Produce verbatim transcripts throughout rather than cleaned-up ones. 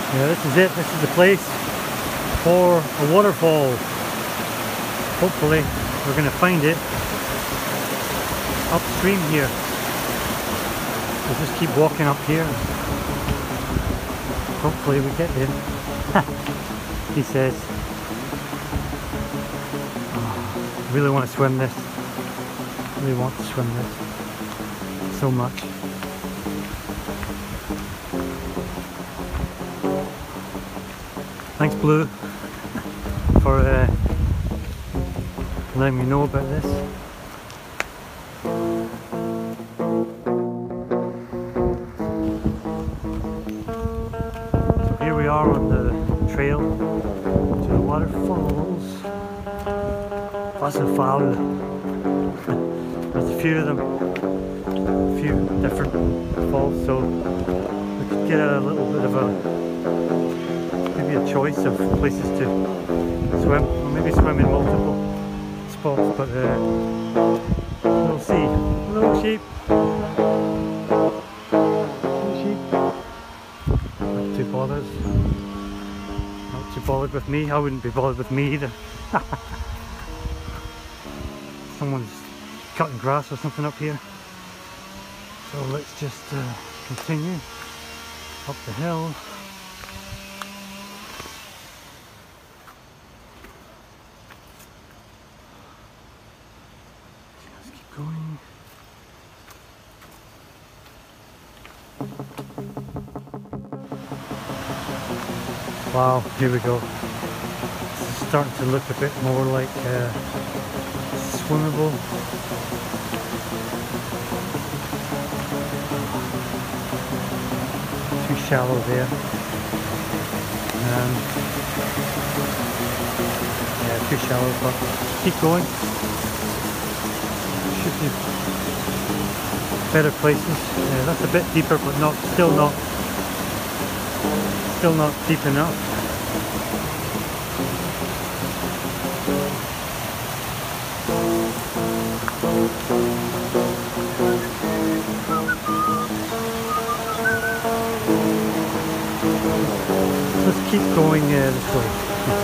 Yeah, this is it. This is the place for a waterfall. Hopefully we're going to find it upstream here. We'll just keep walking up here. Hopefully we get there. He says. Oh, I really want to swim this. I really want to swim this so much. Thanks Bleau for uh, letting me know about this. So here we are on the trail to the waterfalls. Waterfall. There's a few of them, a few different falls, so we could get a little bit of a maybe a choice of places to swim, or maybe swim in multiple spots, but uh, we'll see. Hello sheep! Hello sheep! Not too bothered. Not too bothered with me. I wouldn't be bothered with me either. Someone's cutting grass or something up here. So let's just uh, continue up the hill. Going. Wow, here we go. It's starting to look a bit more like uh, swimmable. Too shallow there. Um, yeah, too shallow, but keep going. Should be better places. Yeah, that's a bit deeper, but not still not still not deep enough. Let's keep going uh, this way.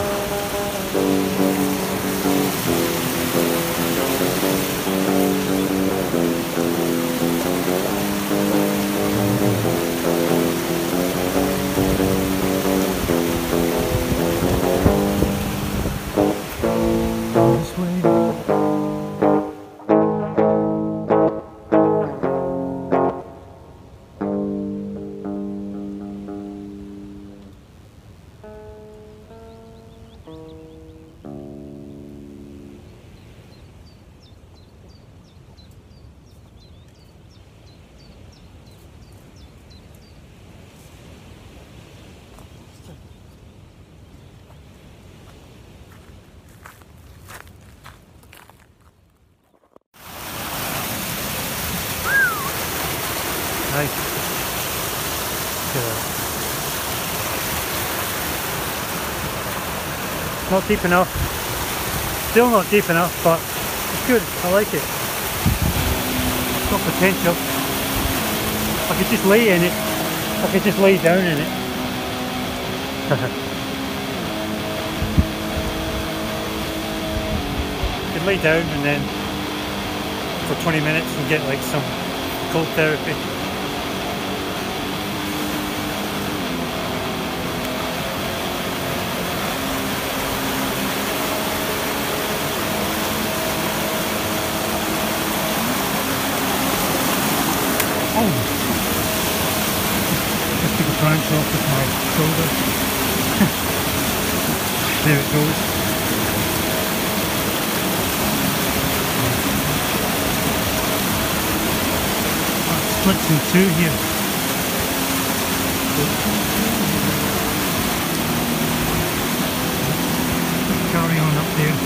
Nice. Not deep enough. Still not deep enough, but it's good. I like it. It's got potential. I could just lay in it. I could just lay down in it. I could lay down and then for twenty minutes and get like some cold therapy. Just took a branch off with my shoulder. There it goes. Oh, it splits in two here. Let's carry on up there.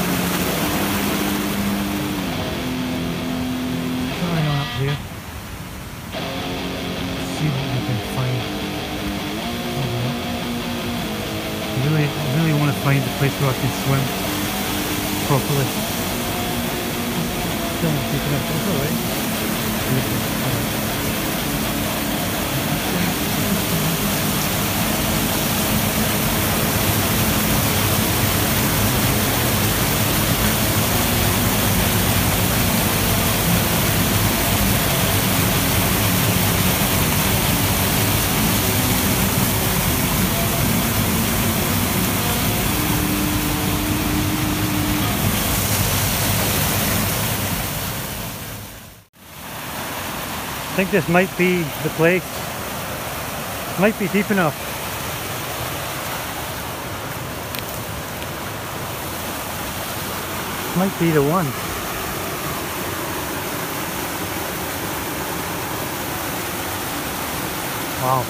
Carry on up there. See what we can find. I really, I really want to find a place where I can swim properly. Still not deep enough, that's alright. think this might be the place. Might be deep enough. Might be the one. Wow.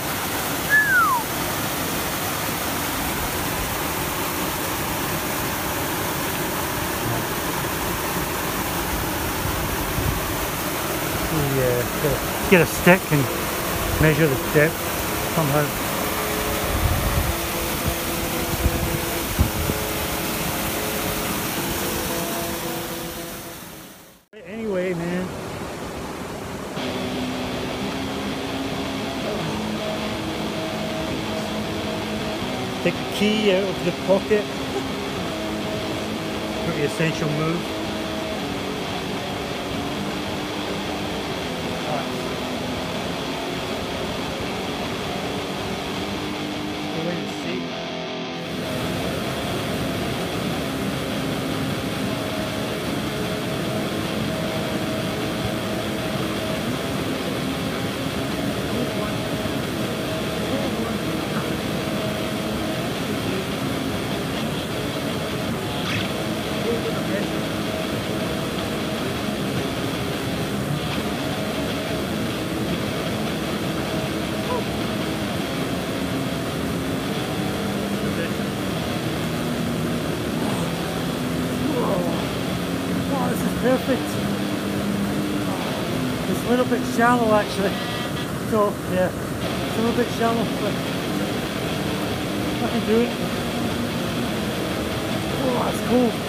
Yeah, get a stick and measure the depth somehow. Anyway, man. Take the key out of the pocket. Pretty essential move. Perfect. It's a little bit shallow actually. So yeah, it's a little bit shallow, but I can do it. Oh, that's cool.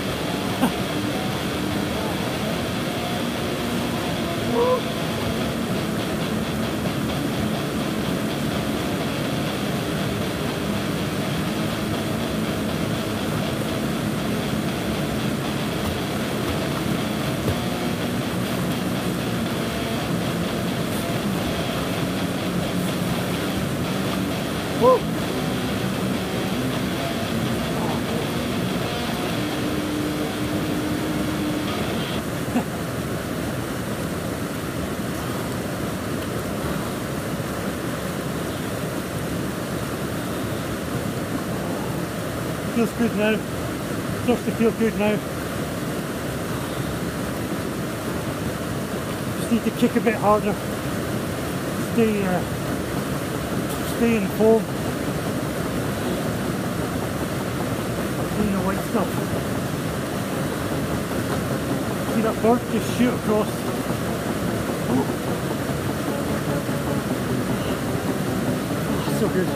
Woo. Feels good now. Starts to feel good now. Just need to kick a bit harder. Stay, uh, stay in the foam. See the white stuff. See that bird just shoot across. Oh, so good.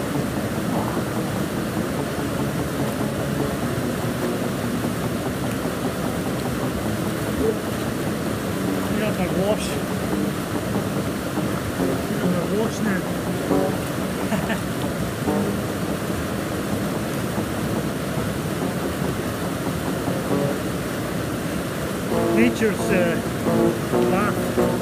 Here's my wash. Here's my wash now. Nature's uh, bath.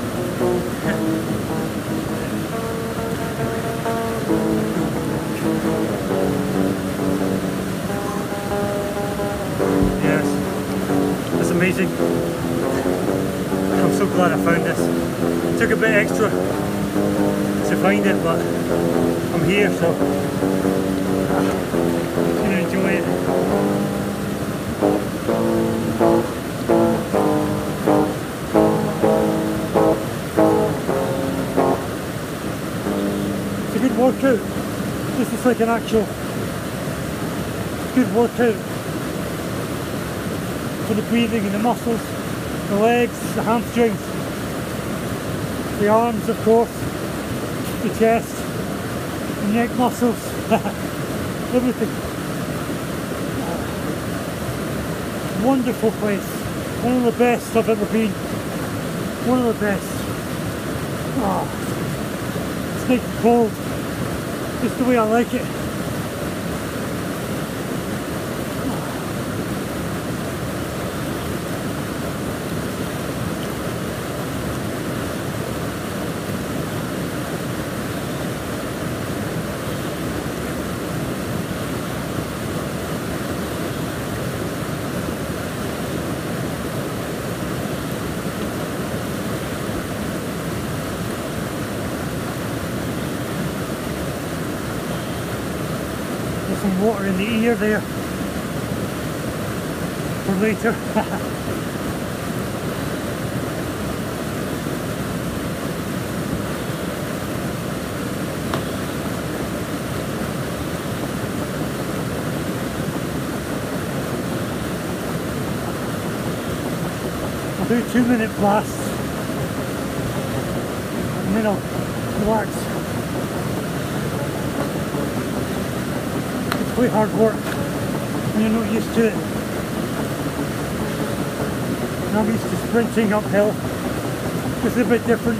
Yes, that's amazing. I'm so glad I found this. It took a bit extra to find it, but I'm here, so I'm gonna enjoy it. Good workout. This is like an actual good workout for the breathing and the muscles, the legs, the hamstrings, the arms of course, the chest, the neck muscles, everything. Wonderful place. One of the best I've ever been. One of the best. Oh, it's nice and cold. Just the way I like it. some water in the ear there for later. I'll do two minute blasts and then I'll relax. It's quite hard work when you're not used to it. And I'm used to sprinting uphill. This is a bit different.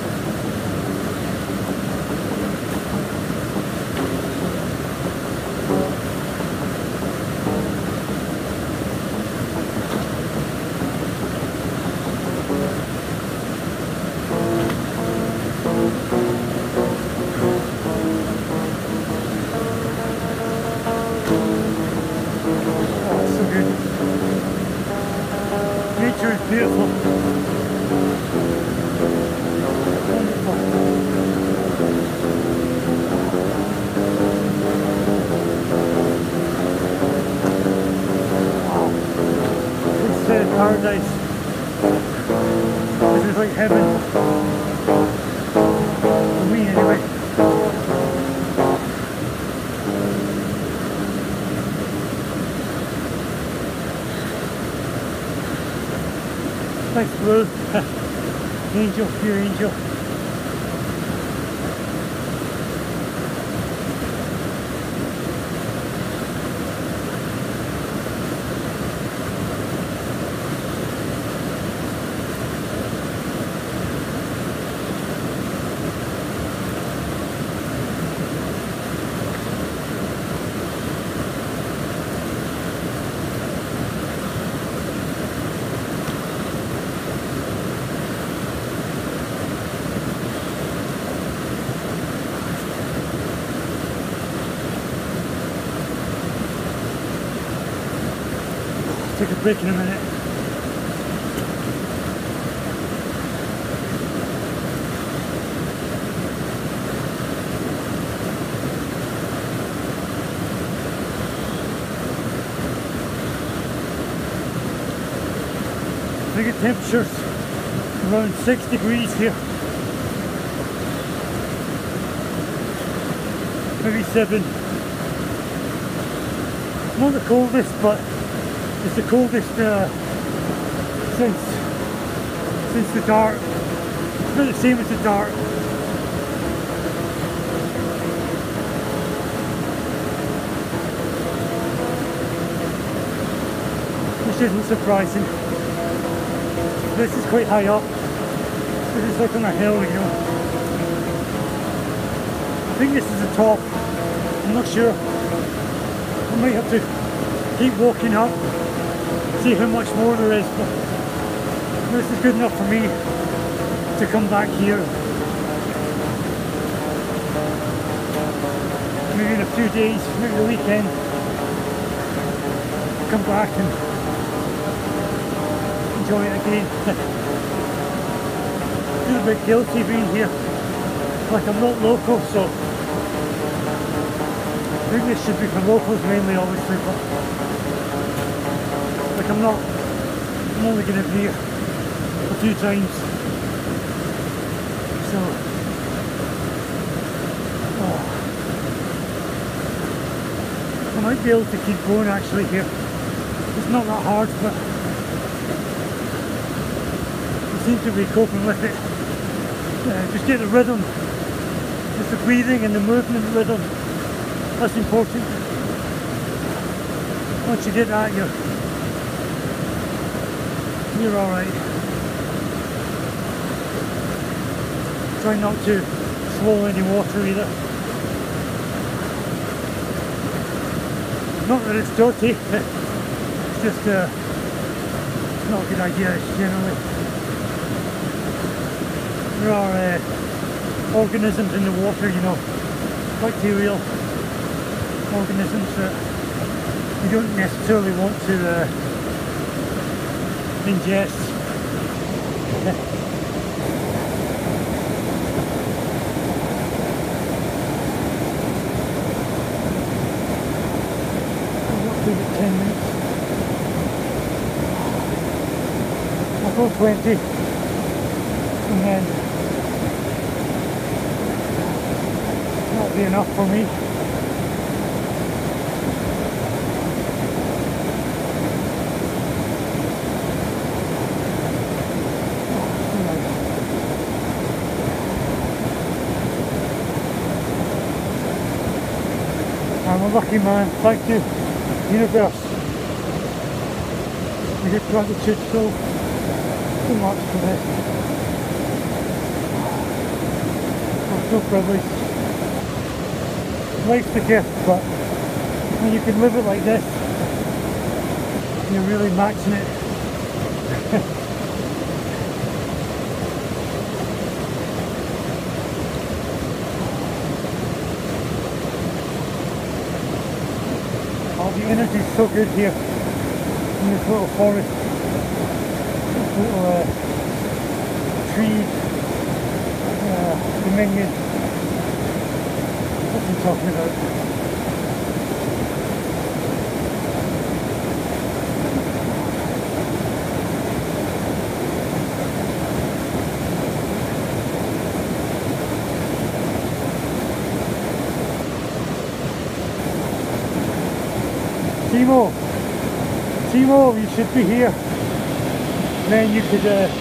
Nature is beautiful. Wonderful. Wow. It's uh, paradise. This is like heaven. For me anyway. Thanks, Bleau. Angel, pure angel. Take a break in a minute. I think the temperature's around six degrees here. Maybe seven. Not the coldest, but it's the coldest uh, since since the dart. It's not the same as the dart. Which isn't surprising. This is quite high up. This is like on a hill, you know. I think this is the top. I'm not sure. I might have to keep walking up. See how much more there is, but this is good enough for me to come back here. Maybe in a few days, maybe the weekend, come back and enjoy it again. I feel a bit guilty being here, like I'm not local, so I think this should be for locals mainly, obviously, but like I'm not, I'm only going to be here a few times, so, oh. I might be able to keep going actually here. It's not that hard, but I seem to be coping with it. Uh, just get the rhythm, just the breathing and the movement rhythm, that's important. Once you get that, you're You're alright. Try not to swallow any water either. Not that it's dirty, it's just uh, it's not a good idea generally. There are uh, organisms in the water, you know, bacterial organisms that you don't necessarily want to uh, ingest. ten minutes. I'll go twenty and then that'll be enough for me. I'm a lucky man, thank you, universe. We get gratitude so, so much for this. I'm so privileged. Life's a gift, but when you can live it like this, you're really maxing it. The energy is so good here in this little forest, this little uh, tree uh, dominion. What's he talking about? Timo, Timo, you should be here. Then you could uh,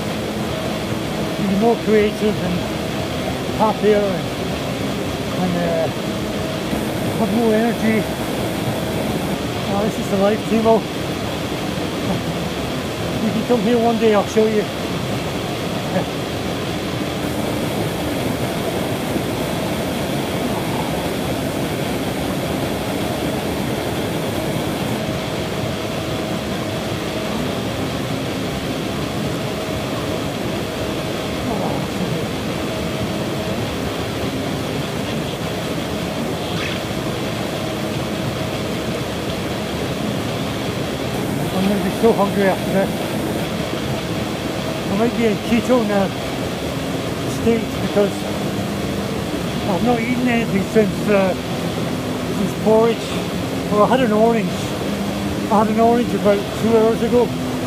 be more creative and happier and, and uh, have more energy. Oh, this is the life, Timo. You can come here one day, I'll show you. I'm going to be so hungry after this. I might be in keto now state because I've not eaten anything since uh, since porridge. Well, I had an orange. I had an orange about two hours ago.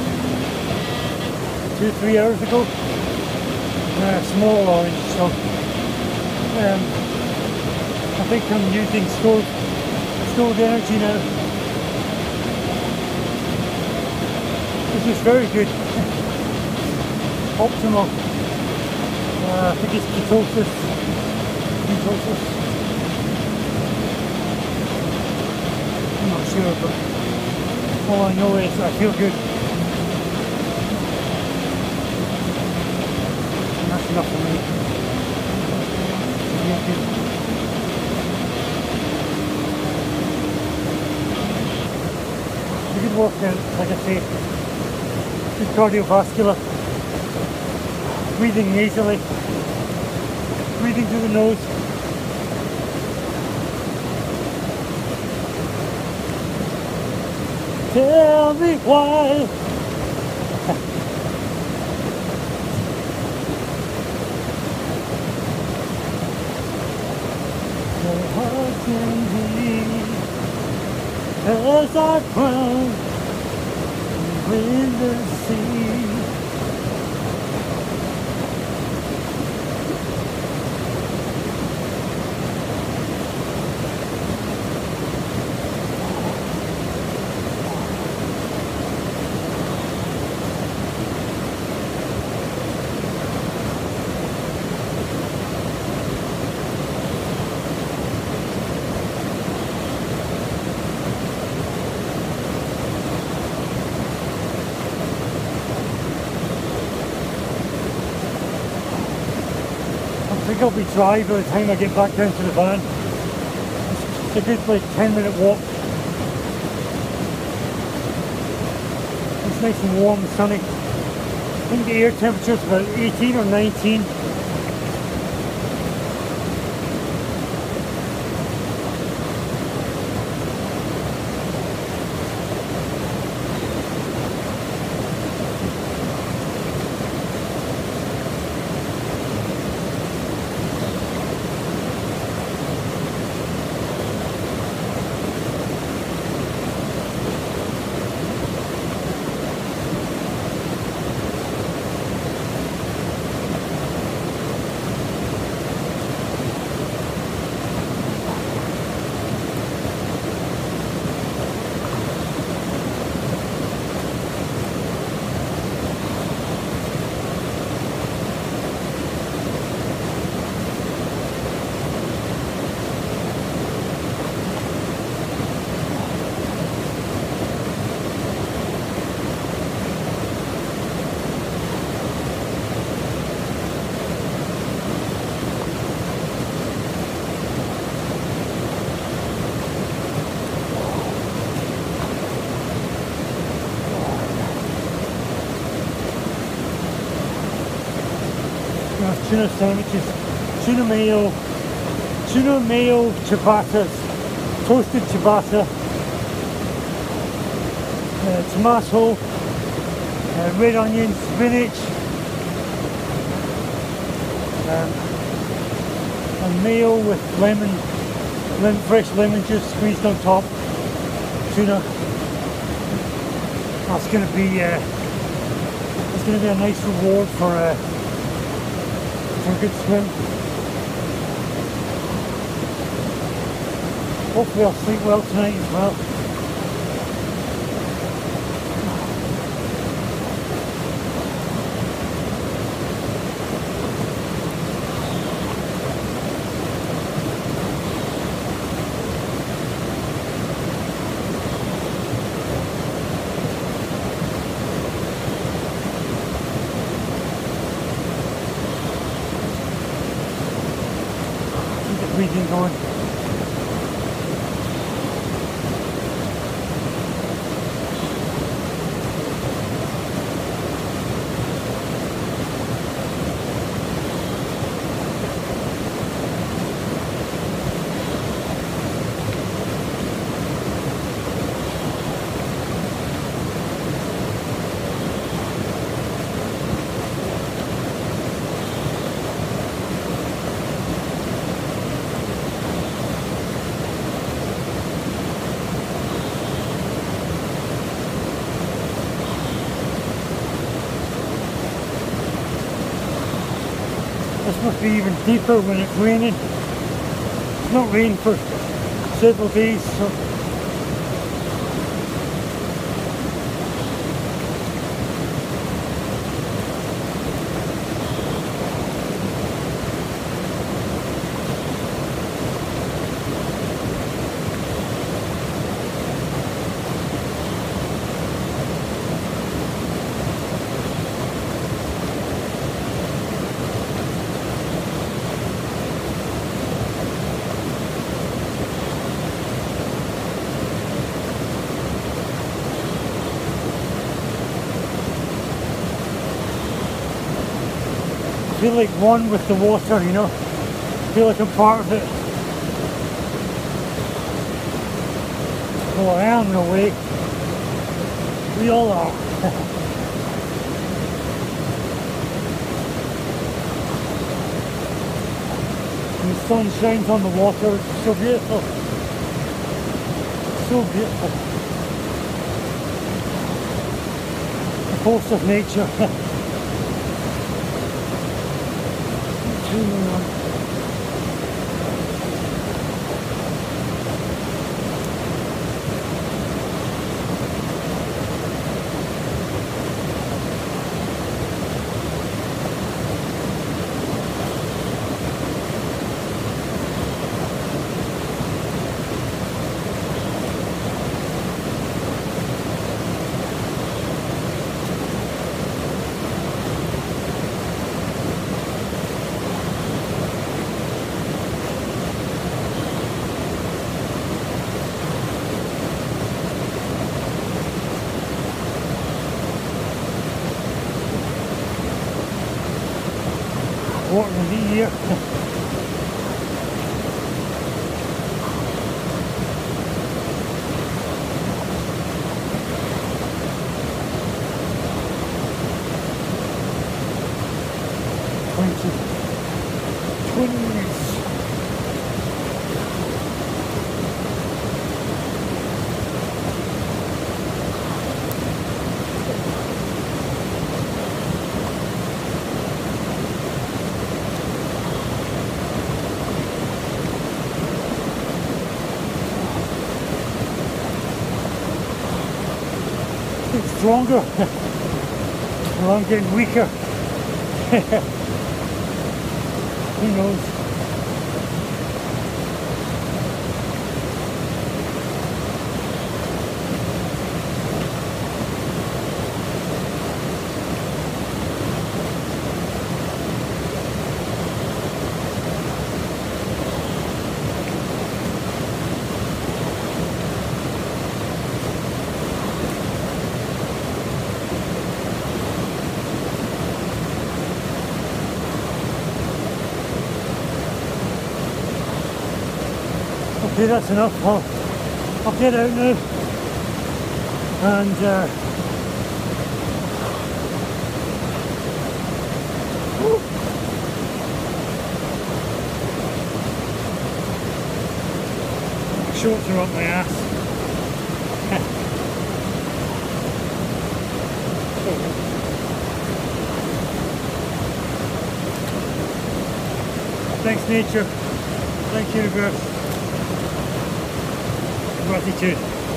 Two, three hours ago. Uh, a small orange, so um, I think I'm using stored, stored energy now. Which is very good, optimal. Uh, I think it's ketosis. Ketosis. I'm not sure, but all I know is I feel good. And that's enough for me. I feel good. A good workout, like I say. Cardiovascular, breathing nasally, breathing through the nose. Tell me why. Your heart can beat as I drown in the sea. I think I'll be dry by the time I get back down to the van. It's a good like ten minute walk. It's nice and warm and sunny. I think the air temperature is about eighteen or nineteen. tuna sandwiches, tuna mayo, tuna mayo ciabattas, toasted ciabatta, uh, tomato, uh, red onion, spinach, um, and mayo with lemon, lemon, fresh lemon juice squeezed on top. Tuna. That's going to be uh, that's going to be a nice reward for uh, for a good swim. Hopefully I'll sleep well tonight as well. Breathing going. This must be even deeper when it's raining. It's not rained for several days, so I feel like one with the water, you know. I feel like I'm part of it. Well, I am in a way. We all are. And the sun shines on the water. It's so beautiful. So beautiful. The force of nature. Water in the ear. Twenty. Twenty minutes. Stronger. Well, I'm getting weaker. Who knows? Okay, that's enough. I'll, I'll get out now and uh, shorts are up my ass. Thanks nature, thanks universe, gratitude.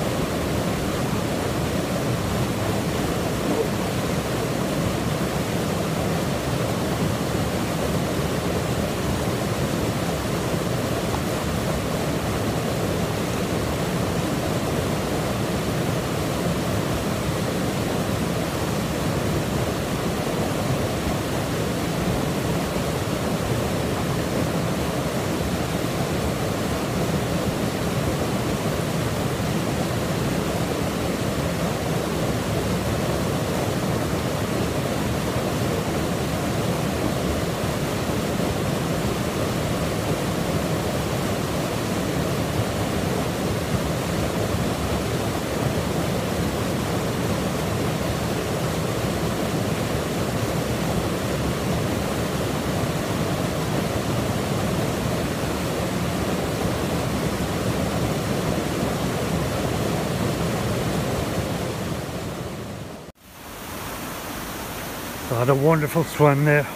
So I had a wonderful swim there.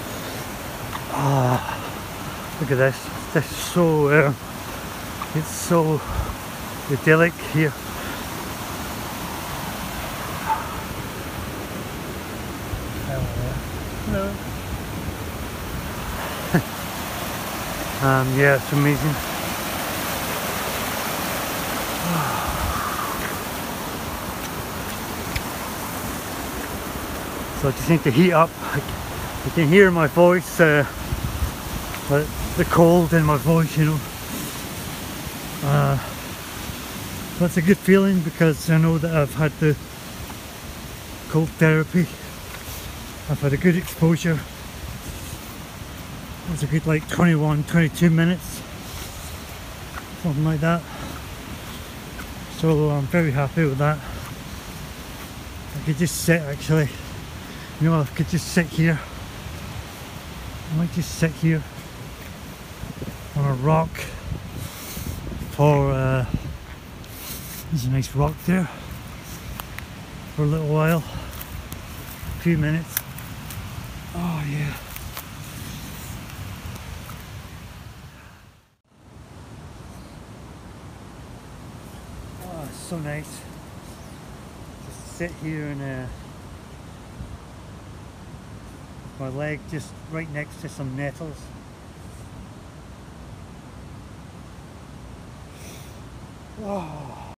Ah, look at this. This is so, uh, it's so idyllic here. Hello. um, yeah, it's amazing. So I just need to heat up. You can hear my voice, uh, the cold in my voice, you know. Uh, that's a good feeling because I know that I've had the cold therapy. I've had a good exposure. It was a good like twenty-one, twenty-two minutes, something like that. So I'm very happy with that. I could just sit actually. You know, I could just sit here. I might just sit here on a rock for, uh, there's a nice rock there, for a little while, a few minutes. Oh yeah. Oh, it's so nice. Just sit here and uh, my leg just right next to some nettles. Oh.